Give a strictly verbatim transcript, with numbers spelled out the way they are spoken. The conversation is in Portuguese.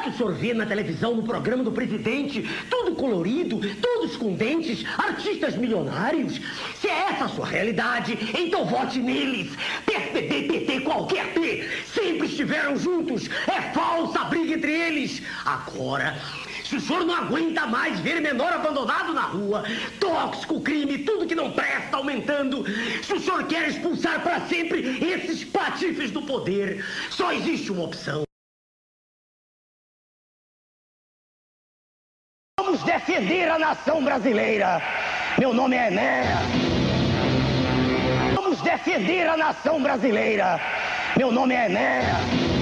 que o senhor vê na televisão, no programa do presidente, tudo colorido, todos com dentes, artistas milionários? Se é essa a sua realidade, então vote neles. P S D B, P T, qualquer P, sempre estiveram juntos. É falsa a briga entre eles. Agora, se o senhor não aguenta mais ver menor abandonado na rua, tóxico, crime, tudo que não presta aumentando, se o senhor quer expulsar para sempre esses patifes do poder, só existe uma opção. Vamos defender a nação brasileira. Meu nome é Enéas. Vamos defender a nação brasileira. Meu nome é Enéas.